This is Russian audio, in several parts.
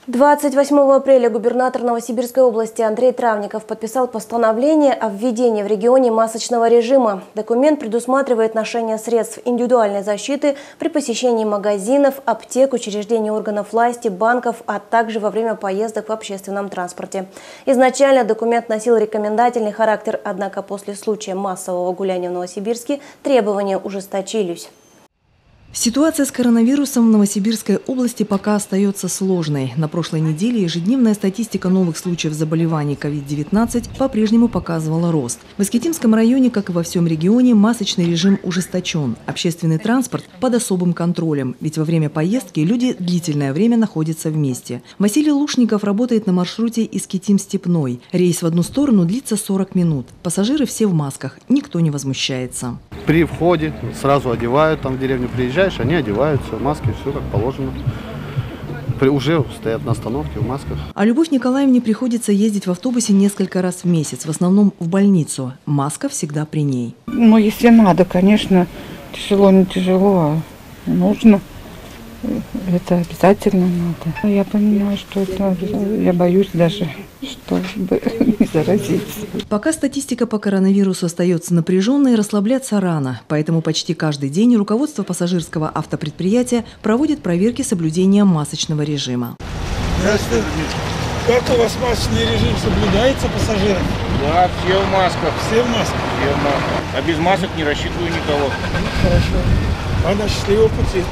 28 апреля губернатор Новосибирской области Андрей Травников подписал постановление о введении в регионе масочного режима. Документ предусматривает ношение средств индивидуальной защиты при посещении магазинов, аптек, учреждений органов власти, банков, а также во время поездок в общественном транспорте. Изначально документ носил рекомендательный характер, однако после случая массового гуляния в Новосибирске требования ужесточились. Ситуация с коронавирусом в Новосибирской области пока остается сложной. На прошлой неделе ежедневная статистика новых случаев заболеваний COVID-19 по-прежнему показывала рост. В Искитимском районе, как и во всем регионе, масочный режим ужесточен. Общественный транспорт под особым контролем, ведь во время поездки люди длительное время находятся вместе. Василий Лушников работает на маршруте Искитим-Степной. Рейс в одну сторону длится 40 минут. Пассажиры все в масках, никто не возмущается. При входе сразу одевают, там в деревню приезжаешь, они одеваются, маски, все как положено. Уже стоят на остановке в масках. А Любовь Николаевне приходится ездить в автобусе несколько раз в месяц, в основном в больницу. Маска всегда при ней. Ну, если надо, конечно, тяжело, не тяжело, а нужно. Это обязательно надо. Я понимаю, что это, я боюсь даже, чтобы не заразиться. Пока статистика по коронавирусу остается напряженной, расслабляться рано. Поэтому почти каждый день руководство пассажирского автопредприятия проводит проверки соблюдения масочного режима. Здравствуйте. Как у вас масочный режим соблюдается, пассажирам? Да, все в масках. Все в масках? Все в масках. А без масок не рассчитываю никого. Хорошо. Ладно, счастливого пути.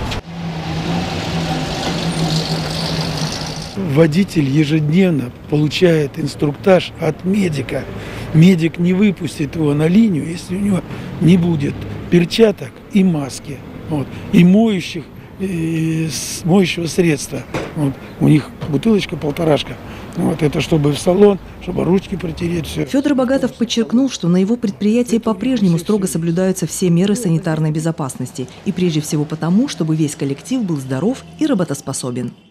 Водитель ежедневно получает инструктаж от медика. Медик не выпустит его на линию, если у него не будет перчаток и маски, и моющего средства. У них бутылочка полторашка. Это чтобы в салон, чтобы ручки протереть. Все. Федор Богатов подчеркнул, что на его предприятии по-прежнему строго соблюдаются все меры санитарной безопасности. И прежде всего потому, чтобы весь коллектив был здоров и работоспособен.